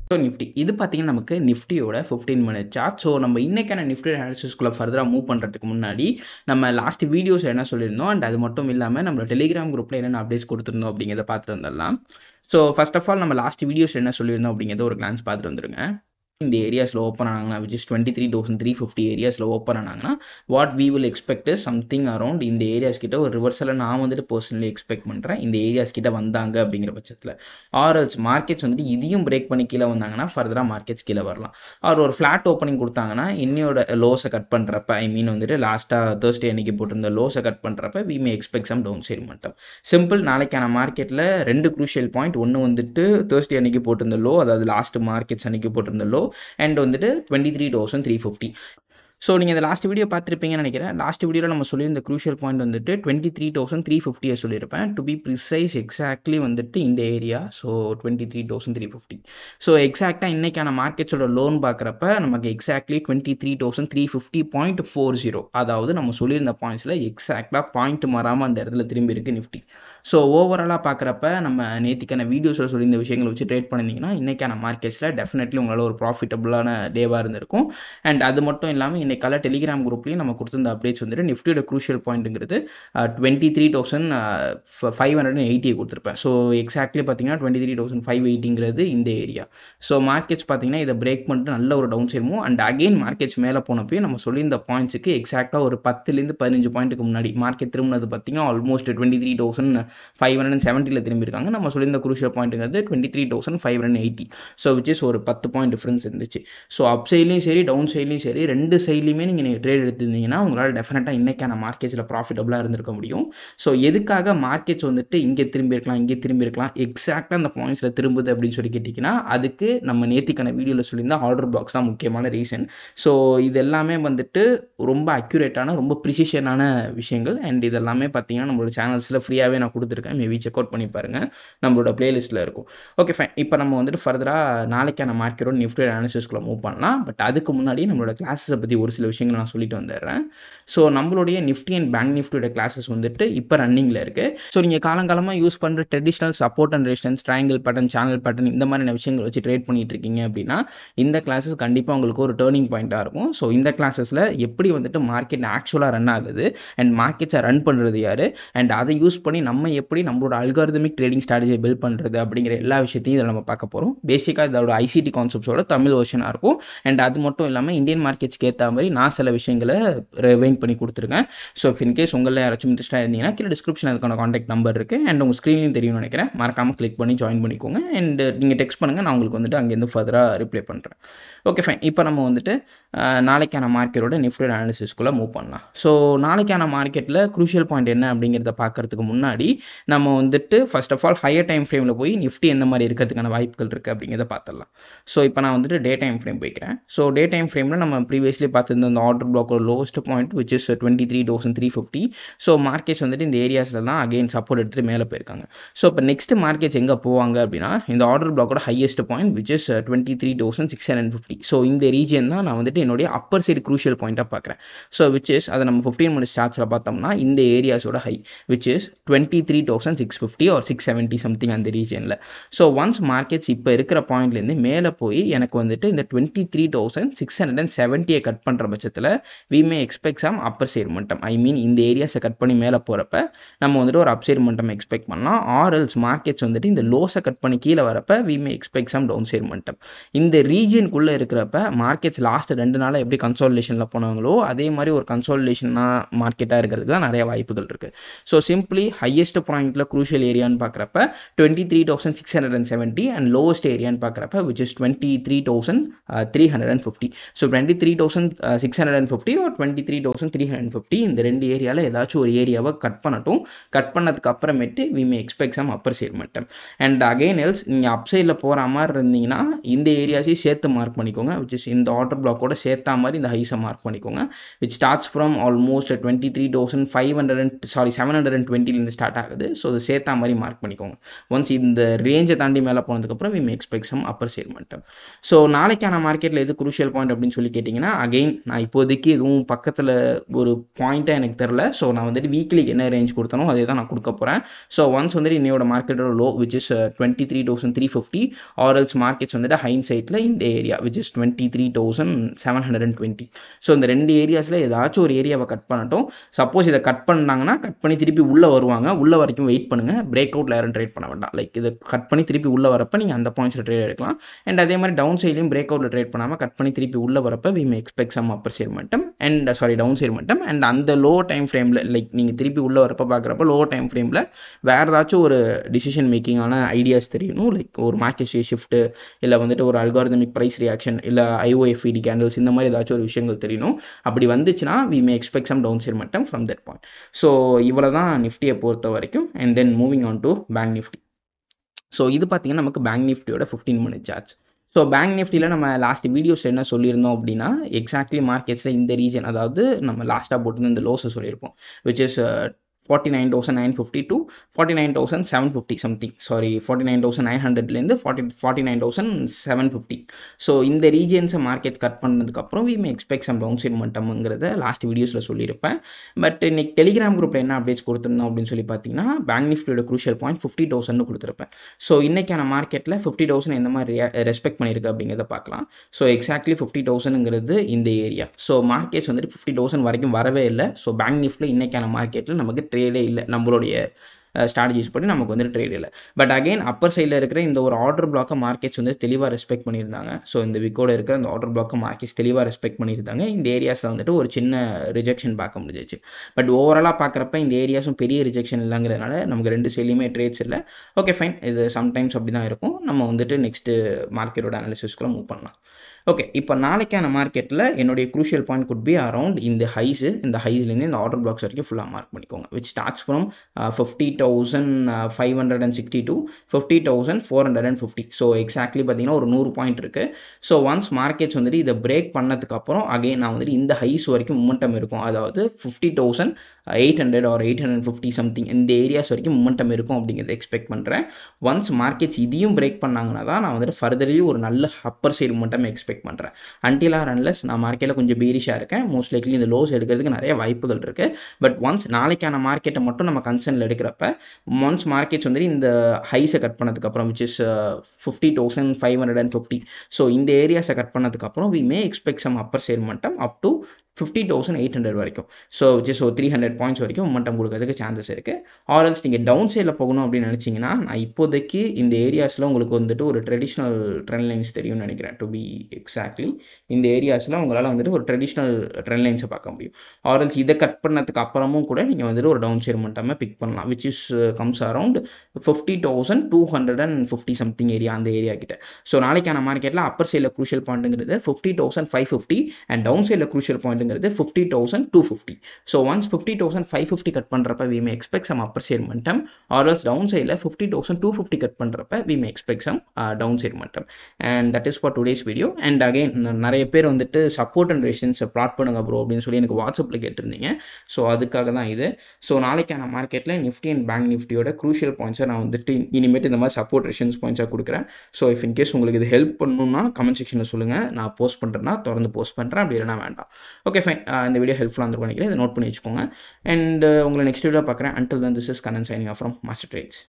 So Nifty இது பார்த்தீங்கன்னா நமக்கு நிஃப்டியோட 15 மினிட் சார்ட். ஸோ நம்ம இன்னைக்கான நிஃப்டி அனாலிசிஸ்குள்ளே ஃபர்தராக மூவ் பண்ணுறதுக்கு முன்னாடி நம்ம லாஸ்ட் வீடியோஸ் என்ன சொல்லியிருந்தோம் அண்ட் அது மட்டும் இல்லாமல் நம்ம டெலிகிராம் குரூப்பில் என்னென்ன அப்டேட்ஸ் கொடுத்துருந்தோம் அப்படிங்கிறத பார்த்துட்டு வந்துடலாம். ஸோ ஃபர்ஸ்ட் ஆஃப் ஆல் நம்ம லாஸ்ட் வீடியோஸ் என்ன சொல்லியிருந்தோம் அப்படிங்கிறத ஒரு கிளான்ஸ் பார்த்துட்டு வந்துருங்க. இந்த ஏரியாஸில் ஓப்பன் ஆனாங்கன்னா விச் இஸ் 23,350 ஏரியாஸில் ஓப்பன் ஆனாங்கன்னா what we will expect something around இந்த ஏரியாஸ் கிட்ட ஒரு ரிவர்ஸில் நான் வந்துட்டு பர்சனலி எக்ஸ்பெக்ட் பண்ணுறேன். இந்த ஏரியாஸ் கிட்ட வந்தாங்க அப்படிங்கிற பட்சத்தில் ஆர்எல்ஸ் மார்க்கெட்ஸ் வந்துட்டு இதையும் பிரேக் பண்ணி கீழே வந்தாங்கன்னா ஃபர்தராக மார்க்கெட்ஸ் கீழே வரலாம். ஆர் ஒரு ஃப்ளாட் ஓப்பனிங் கொடுத்தாங்கன்னா இன்னையோட லோஸை கட் பண்ணுறப்ப வந்துட்டு லாஸ்ட்டாக தேர்ஸ்டே அன்னைக்கு போட்டிருந்த லோஸை கட் பண்ணுறப்ப we may expect some down side மட்டும். சிம்பிள் நாளைக்கான மார்க்கெட்டில் 2 குரூஷியல் பாயிண்ட். ஒன்று வந்துட்டு தேர்ஸ்டே அன்னைக்கு போட்டிருந்த லோ, அதாவது லாஸ்ட் மார்க்கெட்ஸ் அன்னைக்கு போட்டிருந்த லோ அண்ட் வந்துட்டு 23,350. ஸோ நீங்கள் இந்த லாஸ்ட் வீடியோ பார்த்துருப்பீங்கன்னு நினைக்கிறேன். லாஸ்ட் வீடியோவில் நம்ம சொல்லியிருந்த க்ரூஷியல் பாயிண்ட் வந்துட்டு 23,350 சொல்லியிருப்பேன். டு பி ப்ரிசைஸ் எக்ஸாக்ட்லி வந்துட்டு இந்த ஏரியா. ஸோ 23,350. ஸோ எக்ஸாக்டாக இன்னைக்கான மார்க்கெட்ஸோட லோன் பார்க்குறப்ப நமக்கு எக்ஸாக்ட்லி 23,350.40. அதாவது நம்ம சொல்லியிருந்த பாயிண்ட்ஸில் எக்ஸாக்டாக பாயிண்ட் மாறாமல் அந்த இடத்துல திரும்பி இருக்கு நிஃப்டி. ஸோ ஓவராலாக பார்க்குறப்ப நம்ம நேற்றுக்கான வீடியோஸில் சொல்லியிருந்த விஷயங்களை வச்சு ட்ரேட் பண்ணியிருந்தீங்கன்னா இன்னைக்கான மார்க்கெட்ஸில் டெஃபினெட்லி உங்களால் ஒரு ப்ராஃபிட்டபுளான டேவாக இருந்திருக்கும். அண்ட் அது மட்டும் இல்லாமல் இன்னைக்கால டெலிகிராம் குரூப்லேயும் நம்ம கொடுத்துருந்த அப்டேட்ஸ் வந்துட்டு நிஃப்டியோட க்ரூஷியல் பாயிண்ட்டுங்கிறது 23,580 கொடுத்துருப்பேன். ஸோ எக்ஸாக்ட்லி பார்த்தீங்கன்னா 23,580 இந்த ஏரியா. ஸோ மார்க்கெட்ஸ் பார்த்தீங்கன்னா இதை பிரேக் பண்ணிட்டு நல்ல ஒரு down side move and again markets மேலே போனப்போ நம்ம சொல்லியிருந்த பாயிண்ட்ஸுக்கு எக்ஸாக்டாக ஒரு 10லேருந்து 15 பாயிண்ட்டுக்கு முன்னாடி மார்க்கெட் திரும்பினது பார்த்தீங்கன்னா ஆல்மோஸ்ட் 23,570 திரும்பியிருக்காங்க. நம்ம சொல்லியிருந்த க்ரூஷியல் பாயிண்ட்டுங்கிறது 23,580. ஸோ விச் இஸ் ஒரு 10 பாயிண்ட் டிஃப்ரென்ஸ் இருந்துச்சு. ஸோ அப் சைட்லையும் சரி டவுன் சைட்லையும் சரி ரெண்டு சைட்லையுமே நீங்கள் ட்ரேட் எடுத்திருந்தீங்கன்னா உங்களால் டெஃபினட்டாக இன்னைக்கான மார்க்கெட்ஸில் ப்ராஃபிட்டபுளாக இருந்திருக்க முடியும். ஸோ எதுக்காக மார்க்கெட்ஸ் வந்துட்டு இங்கே திரும்பியிருக்கலாம் இங்கே திரும்பியிருக்கலாம் எக்ஸாக்டாக அந்த பாயிண்ட்ஸில் திரும்புது அப்படின்னு சொல்லி கேட்டிங்கன்னா அதுக்கு நம்ம நேத்திக்கான வீடியோவில் சொல்லியிருந்தா ஆர்டர் பிளாக்ஸ் தான் முக்கியமான ரீசன். ஸோ இது எல்லாமே வந்துட்டு ரொம்ப அக்யூரேட்டான ரொம்ப ப்ரிசிஷனான விஷயங்கள் அண்ட் இதெல்லாமே பார்த்தீங்கன்னா நம்மளோட சேனல்ஸில் ஃப்ரீயாகவே நான் கொடுத்துருக்கேன். மேபி செக் அவுட் பண்ணி பாருங்கள், நம்மளோட பிளேலிஸ்ட்டில் இருக்கும். Okay fine. இப்போ நம்ம வந்துட்டு ஃபர்தராக நாளைக்கான மார்க்கெட்டோட நிஃப்டி அனாலிசிஸ்குள்ளே மூவ் பண்ணலாம். பட் அதுக்கு முன்னாடி நம்மளோட கிளாஸஸை பற்றி ஒரு சில விஷயங்களை நான் சொல்லிட்டு வந்துடுறேன். ஸோ நம்மளுடைய நிஃப்டி அண்ட் பேங்க் நிஃப்டியோட கிளாஸஸ் வந்துட்டு இப்போ ரன்னிங்கில் இருக்குது. ஸோ நீங்கள் காலங்காலமாக யூஸ் பண்ணுற traditional support and resistance, triangle pattern, channel pattern இந்த மாதிரியான விஷயங்கள் வச்சு ட்ரேட் பண்ணிட்டு இருக்கீங்க அப்படின்னா இந்த கிளாஸஸ் கண்டிப்பாக உங்களுக்கு ஒரு டேர்னிங் பாயிண்ட்டாக இருக்கும். ஸோ இந்த கிளாஸஸில் எப்படி வந்துட்டு மார்க்கெட் ஆக்சுவலாக ரன் ஆகுது அண்ட் மார்க்கெட்ஸை ரன் பண்ணுறது யார் அண்ட் அதை யூஸ் பண்ணி நம்ம எப்படி நம்மளோட அல்காரிதமிக் ட்ரேடிங் ஸ்ட்ராட்டஜியை பில்ட் பண்ணுறது அப்படிங்கிற எல்லா விஷயத்தையும் இதில் நம்ம பார்க்க போகிறோம். பேசிக்காக இதோட ஐசிடி கான்செப்ட்ஸோட தமிழ் வெர்ஷனாக இருக்கும். அண்ட் அது மட்டும் இல்லாமல் இந்தியன் மார்க்கெட்ஸ்க்கு ஏற்ற மாதிரி நான் சில விஷயங்களை ரிவைண்ட் பண்ணி கொடுத்துருக்கேன். ஸோ இன்கேஸ் உங்களில் யாராச்சும் இன்ட்ரெஸ்டாக இருந்தீங்கன்னா கீழே டிஸ்கிரிப்ஷன் அதுக்கான கான்டாக்ட் நம்பர் இருக்குது அண்ட் உங்கள் ஸ்க்ரீனையும் தெரியும்னு நினைக்கிறேன். மறக்காமல் கிளிக் பண்ணி ஜாயின் பண்ணிக்கோங்க அண்ட் நீங்கள் டெக்ஸ்ட் பண்ணுங்கள், நான் உங்களுக்கு வந்துட்டு அங்கேருந்து ஃபர்தராக ரிப்ளை பண்ணுறேன். Okay fine. இப்போ நம்ம வந்துட்டு நாளைக்கான மார்க்கெட்டோட நிஃப்டி அனாலிசிஸ்குள்ளே மூவ் பண்ணலாம். ஸோ நாளைக்கான மார்க்கெட்டில் க்ரூஷியல் பாயிண்ட் என்ன அப்படிங்கிறத பார்க்கறதுக்கு முன்னாடி நம்ம வந்துட்டு first of all higher time ஃப்ரேமில் போய் நிஃப்டி என்ன மாதிரி இருக்கிறதுக்கான வாய்ப்புகள் இருக்குது அப்படிங்கிறத பார்த்துடலாம். ஸோ இப்போ நான் வந்துட்டு டே டைம் ஃப்ரேம் போய்க்கிறேன். ஸோ டே டைம் ஃப்ரேமில் நம்ம ப்ரீவியஸ்லி பார்த்துருந்த அந்த ஆர்டர் பிளாக்கோட lowest point which is 23,350. So markets வந்துட்டு இந்த ஏரியாஸில் தான் அகெயின் சப்போர்ட் எடுத்துகிட்டு மேலே போயிருக்காங்க. ஸோ இப்போ நெக்ஸ்ட் மார்க்கெட்ஸ் எங்கே போவாங்க அப்படின்னா இந்த ஆர்டர் பிளாக்கோட highest point which is 23,650. So இந்த ரீஜன் தான் நான் வந்துட்டு என்னுடைய அப்பர் சைடு க்ரூஷியல் பாயிண்ட்டாக பார்க்குறேன். ஸோ விச் இஸ் அதை நம்ம 15 மினிட்ஸ் சார்ட்ஸில் பார்த்தோம்னா இந்த ஏரியாஸோட high which is 23,650 or 670 something அந்த ரீஜனில். ஸோ ஒன்ஸ் மார்க்கெட்ஸ் இப்போ இருக்கிற பாயிண்ட்லேருந்து மேலே போய் எனக்கு வந்துட்டு இந்த 23,670 கட் பண்ணுற பட்சத்தில் we may expect some upper side momentum. I mean இந்த ஏரியாஸை கட் பண்ணி மேலே போகிறப்ப நம்ம வந்துட்டு ஒரு அப் சைடு மொமெண்டம் எக்ஸ்பெக்ட் பண்ணலாம். ஆர்எல்ஸ் மார்க்கெட்ஸ் வந்துட்டு இந்த லோஸை கட் பண்ணி கீழே வரப்ப we may expect some down side momentum. இந்த ரீஜனுக்குள்ளே இருக்கிறப்ப மார்க்கெட்ஸ் லாஸ்ட் 2 நாளாக எப்படி கன்சாலிடேஷனில் போனாங்களோ அதே மாதிரி ஒரு கன்சாலிடேஷனாக மார்க்கெட்டாக இருக்கிறதுக்கு தான் நிறைய வாய்ப்புகள் இருக்குது. ஸோ சிம்பிளி ஹையஸ்ட் பாயிண்ட்டில் க்ரூஷியல் ஏரியான்னு பார்க்குறப்ப 23,670 அண்ட் லோவஸ்ட் ஏரியான்னு பார்க்குறப்ப விச் இஸ் 23,350. ஸோ 23,650 or 23,350 இந்த ரெண்டு ஏரியாவில் ஏதாச்சும் ஒரு ஏரியாவை கட் பண்ணட்டும். கட் பண்ணதுக்கு அப்புறமேட்டு we may expect some upper side momentum. And again else நீங்கள் அப் சைடில் போகிற மாதிரி இருந்தீங்கன்னா இந்த ஏரியாஸையும் சேர்த்து மார்க் பண்ணிக்கோங்க. விச் இஸ் இந்த ஆர்டர் பிளாக்கோட சேர்த்தா மாதிரி இந்த ஹைஸை மார்க் பண்ணிக்கோங்க. Which starts from almost 720 start ஆகுது. ஸோ அது சேர்த்தா மாதிரி மார்க் பண்ணிக்கோங்க. ஒன்ஸ் இந்த ரேஞ்சை தாண்டி மேலே போனதுக்கப்புறம் we may expect some upper side momentum. So நாளைக்கான மார்க்கெட்டில் எது குரூஷியல் பாயிண்ட் அப்படின்னு சொல்லி கேட்டிங்கன்னா அகைன் அகெயின் நான் இப்போதைக்கு எதுவும் பக்கத்தில் ஒரு பாயிண்ட்டாக எனக்கு தெரில. ஸோ நான் வந்துட்டு வீக்லிக்கு என்ன ரேஞ்ச் கொடுத்தனோ அதே தான் நான் கொடுக்க போகிறேன். ஸோ ஒன்ஸ் வந்துட்டு இன்னையோட மார்க்கெட்டோட low which is 23,350 or else markets வந்துட்டு ஹைன் சைட்டில் இந்த ஏரியா விச் இஸ் 23,720. ஸோ இந்த ரெண்டு ஏரியாஸில் ஏதாச்சும் ஒரு ஏரியாவை கட் பண்ணட்டும். சப்போஸ் இதை கட் பண்ணாங்கன்னா கட் பண்ணி திருப்பி உள்ளே வருவாங்க. உள்ள வரைக்கும் வெயிட் பண்ணுங்கள். பிரேக் அவுட்டில் யாரும் ட்ரேட் பண்ண வேண்டாம். லைக் இதை கட் பண்ணி திருப்பி உள்ளே வரப்போ நீங்கள் அந்த பாயிண்ட்ஸில் ட்ரேட் எடுக்கலாம். அண்ட் அதே மாதிரி டவுன் சைட்லையும் பிரேக் அவுட்டில் ட்ரேட் பண்ணாமல் கட் பண்ணி திருப்பி உள்ளே வரப்போ we may expect some upper side momentum and down side momentum. and அந்த லோ டைம் ஃப்ரேமில் லைக் நீங்கள் திருப்பி உள்ளே வரப்போ பார்க்குறப்ப லோ டைம் ஃப்ரேமில் வேறு ஏதாச்சும் ஒரு டிசிஷன் மேக்கிங்கான ஐடியாஸ் தெரியணும். லைக் ஒரு மார்க்கெட் ஷிஃப்ட்டு இல்லை வந்துட்டு ஒரு அல்காரிதமிக் ப்ரைஸ் ரியாக்ஷன் இல்லை IOFED கேண்டில்ஸ் இந்த மாதிரி ஏதாச்சும் ஒரு விஷயங்கள் தெரியணும். அப்படி வந்துச்சுன்னா we may expect some down side momentum from that point. So இவ்வளோ தான் நிஃப்டியை பொறுத்த வரைக்கும். and then moving on to bank Nifty. So இது பார்த்தீங்கன்னா நமக்கு பேங்க் நிஃப்டியோட 15 minute charts. ஸோ பேங்க் நிஃப்டியில் நம்ம லாஸ்ட் வீடியோஸில் என்ன சொல்லியிருந்தோம் அப்படின்னா எக்ஸாக்ட்லி மார்க்கெட்ஸில் இந்த ரீஜன், அதாவது நம்ம லாஸ்ட்டாக போட்டு இந்த லோஸை சொல்லியிருப்போம் which is 49,950 to 49,750 something. Sorry 49,900லேருந்து 49,750. ஸோ இந்த ரீஜன்ஸை மார்க்கெட் கட் பண்ணதுக்கப்புறம் we may expect some down side momentumங்கிறத லாஸ்ட் வீடியோஸில் சொல்லியிருப்பேன். பட் இன்னைக்கு டெலிகிராம் குரூப்பில் என்ன அப்டேட்ஸ் கொடுத்துருந்தோம் அப்படின்னு சொல்லி பார்த்தீங்கன்னா பேங்க் நிஃப்டியோட க்ரூஷியல் பாயிண்ட் 50,000 கொடுத்துருப்பேன். ஸோ இன்னைக்கான மார்க்கெட்டில் 50,000 எந்த மாதிரி ரெஸ்பெக்ட் பண்ணியிருக்கு அப்படிங்கிறத பார்க்கலாம். ஸோ எக்ஸாக்ட்லி 50,000ங்கிறது இந்த ஏரியா. ஸோ மார்க்கெட்ஸ் வந்துட்டு 50,000 வரைக்கும் வரவே இல்லை. ஸோ பேங்க் நிஃப்டியில் இன்னைக்கான மார்க்கெட்டில் நமக்கு ட்ரேடே இல்லை. நம்மளுடைய ஸ்ட்ராட்டஜிஸ் படி நமக்கு வந்து ட்ரேட் இல்லை. பட் அகைன் அப்பர் சைடில் இருக்கிற இந்த ஒரு ஆர்டர் பிளாக்கை மார்க்கெட்ஸ் வந்து தெளிவாக ரெஸ்பெக்ட் பண்ணியிருந்தாங்க. ஸோ இந்த விக்கோட இருக்கிற இந்த ஆர்டர் பிளாக்கை மார்க்கெட்ஸ் தெளிவாக ரெஸ்பெக்ட் பண்ணியிருந்தாங்க. இந்த ஏரியாஸில் வந்துட்டு ஒரு சின்ன ரிஜெக்ஷன் பார்க்க முடிஞ்சிச்சு. பட் ஓவராலாக பார்க்குறப்ப இந்த ஏரியாஸும் பெரிய ரிஜெக்ஷன் இல்லைங்கிறதுனால நமக்கு ரெண்டு சைட்லையுமே ட்ரேட்ஸ் இல்லை. ஓகே ஃபைன், இது சம்டைம்ஸ் அப்படி தான் இருக்கும். நம்ம வந்துட்டு நெக்ஸ்ட்டு மார்க்கெட்டோட அனாலிசிஸ்க்குள்ள மூவ் பண்ணலாம். ஓகே, இப்போ நாளைக்கான மார்க்கெட்டில் என்னுடைய crucial point could be around இந்த ஹைஸு. இந்த ஹைஸ்லேருந்து இந்த ஆர்டர் பிளாக்ஸ் வரைக்கும் ஃபுல்லாக மார்க் பண்ணிக்கோங்க. Which starts from 50,560 to 50,450. So exactly பார்த்தீங்கன்னா ஒரு 100 பாயிண்ட் இருக்குது. ஸோ ஒன்ஸ் மார்க்கெட்ஸ் வந்துட்டு இதை பிரேக் பண்ணதுக்கப்புறம் அகைன் நான் வந்துட்டு இந்த ஹைஸ் வரைக்கும் மொமெண்டம் இருக்கும். அதாவது 50,800 or 850 சம்திங் இந்த ஏரியாஸ் வரைக்கும் மொமெண்டம் இருக்கும் அப்படிங்கிறத எக்ஸ்பெக்ட் பண்ணுறேன். ஒன்ஸ் மார்க்கெட்ஸ் இதையும் பிரேக் பண்ணாங்கன்னா தான் நான் வந்துட்டு ஃபர்தர்லி ஒரு நல்ல அப்பர் சைடு மொமெண்டம் எக்ஸ்பெக்ட் பண்ணுறேன். அன்டில் ஆர் அன்லெஸ் நான் மார்க்கெட்டில் கொஞ்சம் பேரிஷாக இருக்கேன். மோஸ்ட் லைக்லி இந்த லோஸ் எடுக்கிறதுக்கு நிறைய வாய்ப்புகள் இருக்குது. பட் ஒன்ஸ் நாளைக்கான மார்க்கெட்டை மட்டும் நம்ம கன்சர்னில் எடுக்கிறப்ப ஒன்ஸ் மார்க்கெட்ஸ் வந்துட்டு இந்த ஹைஸை கட் பண்ணதுக்கப்புறம் விச் இஸ் 50,550. ஸோ இந்த ஏரியாஸை கட் பண்ணதுக்கப்புறம் we may expect some upper side momentum up to 50,800 வரைக்கும். ஸோ விச் இஸ் 300 பாயிண்ட்ஸ் வரைக்கும் மொமெண்டம் கொடுக்கறதுக்கு சான்சஸ் இருக்குது. ஆர்எல்ஸ் நீங்கள் டவுன் சைடில் போகணும் அப்படின்னு நினச்சிங்கன்னா நான் இப்போதைக்கு இந்த ஏரியாஸில் உங்களுக்கு வந்துட்டு ஒரு ட்ரெடிஷ்னல் ட்ரெண்ட் லைன்ஸ் தெரியும்னு நினைக்கிறேன். டு பி எக்ஸாக்ட்லி இந்த ஏரியாஸில் உங்களால் வந்துட்டு ஒரு ட்ரெடிஷ்னல் ட்ரெண்ட் லைன்ஸை பார்க்க முடியும். ஆர்எல்ஸ் இதை கட் பண்ணதுக்கு அப்புறமும் கூட நீங்கள் வந்துட்டு ஒரு டவுன் சைடு மொமெண்டமை பிக் பண்ணலாம். Which is comes around 50,250 something area, அந்த ஏரியா கிட்ட. ஸோ நாளைக்கான மார்க்கெட்டில் அப்பர் சைடில் க்ரூஷியல் பாயிண்ட்டுங்கிறது 50,550 அண்ட் டவுன் சைடில் crucial point 50,250. So once 50,550 cut பண்ணுறப்ப we may expect some upper side momentum or else down side 50,250 cut பண்ணுறப்ப we may expect some down side momentum. and that is for today's video. and again நிறைய பேர் வந்துட்டு support and resistance plot பண்ணுங்க bro அப்படின்னு சொல்லி எனக்கு வாட்ஸ்அப்பில் கேட்டிருந்தீங்க. ஸோ அதுக்காக தான் இது. ஸோ நாளைக்கான மார்க்கெட்டில் நிஃப்டி அண்ட் பேங்க் நிஃப்டியோட க்ரூஷியல் பாயிண்ட்ஸை நான் வந்துட்டு இனிமேட்டு இந்த மாதிரி சப்போர்ட் ரெசிஸ்டன்ஸ் பாயிண்ட்ஸாக கொடுக்குறேன். ஸோ இஃப் இன்கேஸ் உங்களுக்கு இது ஹெல்ப் பண்ணணும்னா கமெண்ட் செக்ஷனில் சொல்லுங்கள். நான் போஸ்ட் பண்ணுறேன்னா தொடர்ந்து போஸ்ட் பண்ணுறேன், அப்படி இல்லைனா வேண்டாம். ஓகே ஃபைன், இந்த வீடியோ ஹெல்ப்ஃபுல்லாக இருந்திருக்கும் நினைக்கிறேன். இதை நோட் பண்ணி வச்சுக்கோங்க. அண்ட் உங்களை நெக்ஸ்ட் வீடியோ பார்க்குறேன். until then this is Kannan signing off from Master Trades.